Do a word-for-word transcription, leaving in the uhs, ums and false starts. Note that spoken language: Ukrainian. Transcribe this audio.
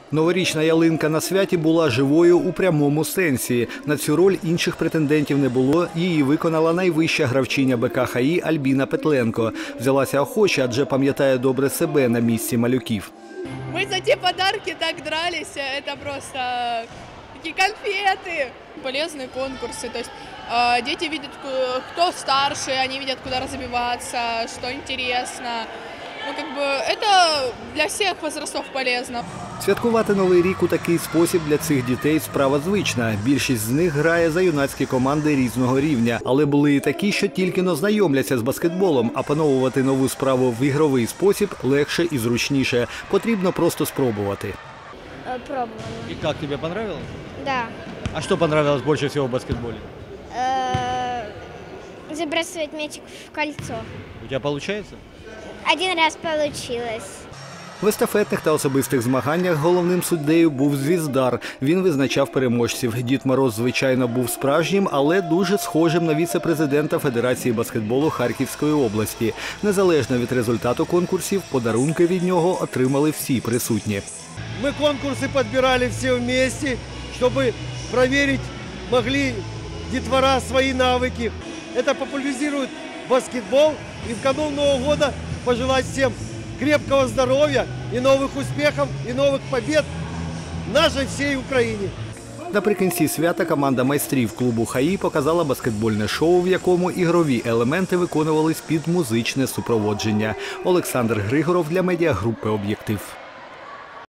Новорічна ялинка на святі була живою у прямому сенсі. На цю роль інших претендентів не було, її виконала найвища гравчиня Бе Ка Ха І Альбіна Петленко. Взялася охоче, адже пам'ятає добре себе на місці малюків. Ми за ті подарки так дралися, це просто такі конфети. Полезные конкурсы, то есть э, дети видят, кто старше, они видят, куда развиваться, что интересно. Ну, как бы, это для всех возрастов полезно. Святкувати Новий рік у такий спосіб для цих дітей справа звична. Більшість з них грає за юнацькі команди різного рівня. Але були і такі, що тільки-но знайомляться з баскетболом. Опановувати нову справу в ігровий спосіб легше і зручніше. Потрібно просто спробувати. Пробовала. И как, тебе понравилось? Да. А что понравилось больше всего в баскетболе? Забрасывать мячик в кольцо. У тебя получается? Один раз получилось. В естафетних та особистих змаганнях головним суддею був Звіздар. Він визначав переможців. Дід Мороз, звичайно, був справжнім, але дуже схожим на віце-президента Федерації баскетболу Харківської області. Незалежно від результату конкурсів, подарунки від нього отримали всі присутні. Мы конкурсы подбирали все вместе, чтобы проверить могли детвора свои навыки. Это популяризирует баскетбол. И в канун Нового года пожелать всем крепкого здоровья и новых успехов, и новых побед в нашей всей Україні. Наприкінці свята команда майстрів клубу Ха І показала баскетбольне шоу, в якому ігрові елементи виконувались під музичне супроводження. Олександр Григоров для медіагрупи «Об'єктив».